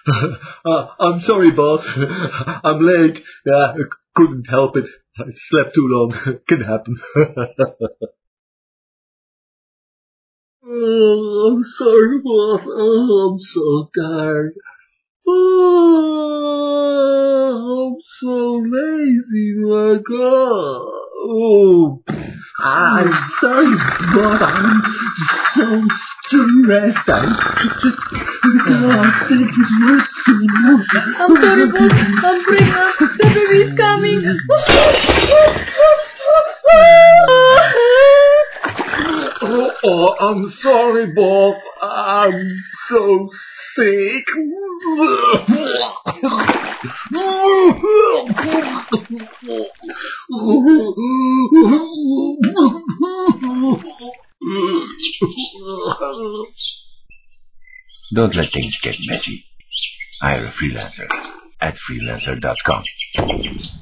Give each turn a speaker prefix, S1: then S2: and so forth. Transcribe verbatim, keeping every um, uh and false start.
S1: uh, I'm sorry, boss. I'm late. Yeah, I couldn't help it. I slept too long. Can happen. Oh, I'm sorry, boss. Oh, I'm so tired. Oh, I'm so lazy, my God. Oh, I'm sorry, boss. I'm so stressed. I can't think it works too much.
S2: I'm sorry, boss. I'm pregnant. The baby's coming.
S1: Oh, oh, I'm sorry, boss. I'm so sick.
S3: Don't let things get messy. Hire a freelancer at freelancer dot com.